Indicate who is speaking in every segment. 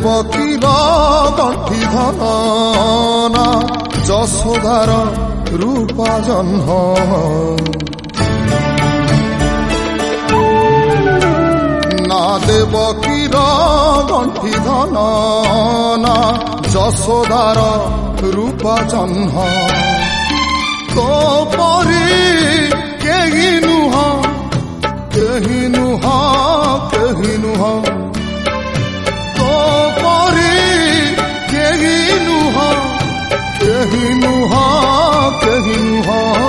Speaker 1: ଦେବକୀର ଗଣ୍ଠି ଧନ ଯଶୋଦାର ରୂପ ଜହ୍ନ ନା ଦେବକୀର ଗଣ୍ଠି ଧନ ଯଶୋଦାର ରୂପ ଜହ୍ନ तो परी केही नुह केही नुह केही नुह तो परी केही नुह केही नुह केही नुह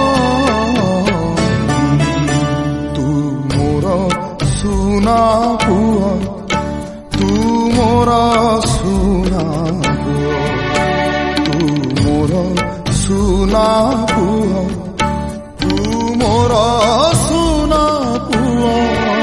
Speaker 1: तू मोर सुना पुआ तू मोर सुना पुआ तू मोर सुना पुआ तू मोर सुना पुआ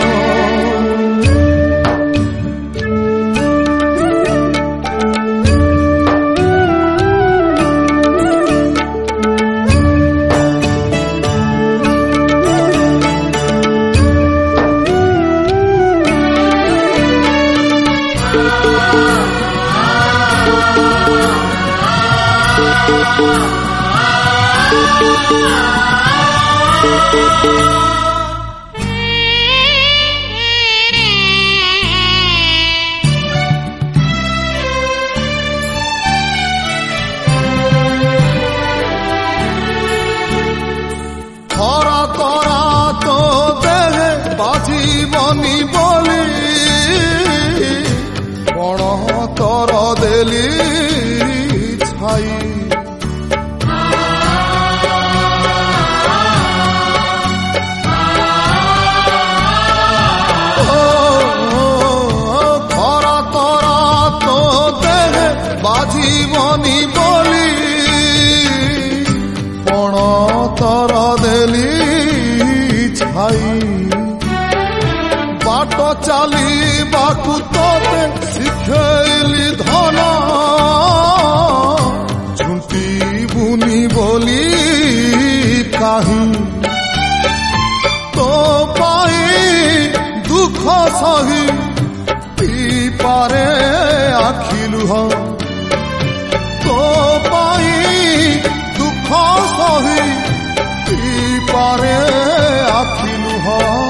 Speaker 1: खरा तरा तो देहे बाजीबनी बोली बण तर देली छाई खरा तरा तो देहे बाजीबनी बोली बण तर देली छाई बाट चाली बाकु तोते शिखैली धन झुंटी बुनी बोली काही तो पाई दुख सही पी पारे आखि लुह तो पाई दुख सही पी पारे आखि लुह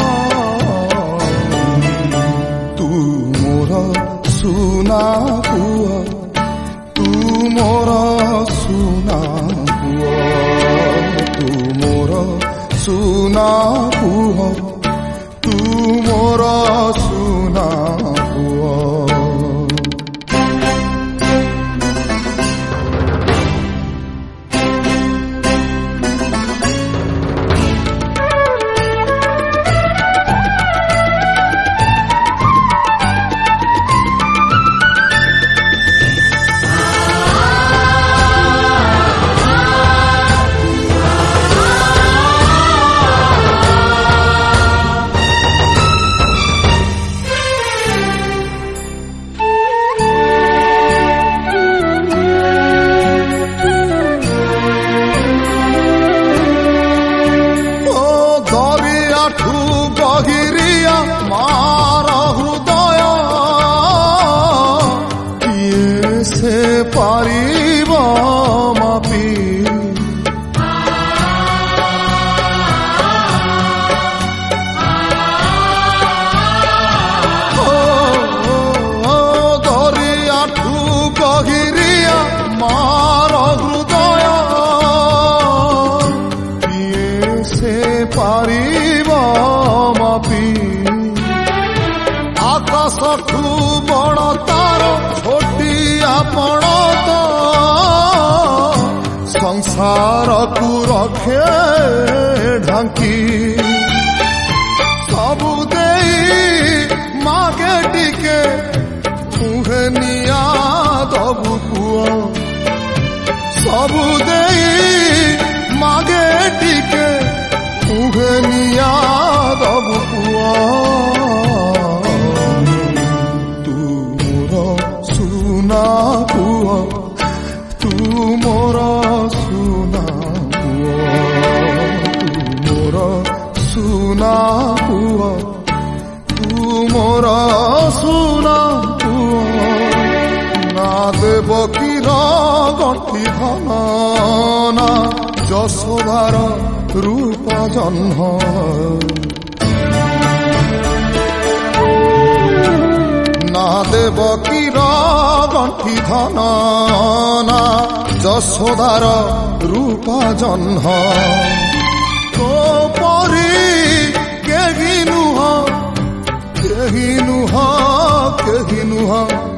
Speaker 1: तू मोर सुना पुआ तू मोर सुना पुआ तू मोर सुना पुआ तू मोर सुना पुआ गहिरिया मार हृदय किए से पारिब मापी दरियाठू गहिरिया मार हृदय किए से पारिब आकाशठू बड़ तार छोटिया पण तो संसार को रखे ढांकी सबु देई मागे टिके मुहे निया दबु पुआ सबु देई मागे टिके मुहे निया दबु पुआ सुना पुआ तू मोर सुना पुआ तू मोर सुना पुआ तू मोर सुना पुआ না যশোদার রূপ জন্ম না দেবকীর গণ্ঠি ধন না যশোদার রূপ জন্ম তো পরি কেহি নুহ কেহি নুহ কেহি নুহ